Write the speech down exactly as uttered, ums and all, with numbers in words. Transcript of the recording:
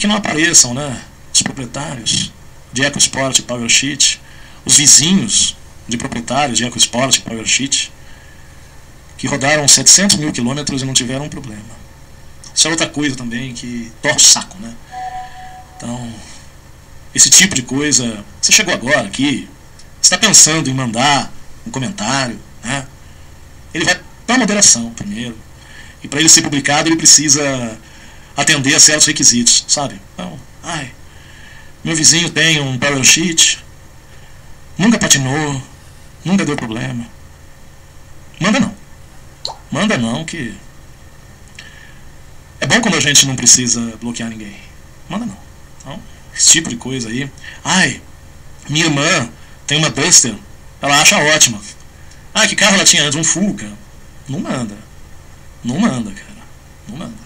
que não apareçam, né, os proprietários de EcoSport e PowerSheet, os vizinhos de proprietários de EcoSport e PowerSheet, que rodaram setecentos mil quilômetros e não tiveram um problema. Isso é outra coisa também que torce o saco, né? Então, esse tipo de coisa, você chegou agora aqui, está pensando em mandar um comentário, né? Ele vai para moderação primeiro, e para ele ser publicado ele precisa atender a certos requisitos, sabe? Então, ai, meu vizinho tem um PowerSheet, nunca patinou, nunca deu problema. Manda não. Manda não, que é bom quando a gente não precisa bloquear ninguém. Manda não. Então, esse tipo de coisa aí. Ai, minha irmã tem uma Duster, ela acha ótima. Ah, que carro ela tinha antes? Um Fuca. Não manda. Não manda, cara. Não manda.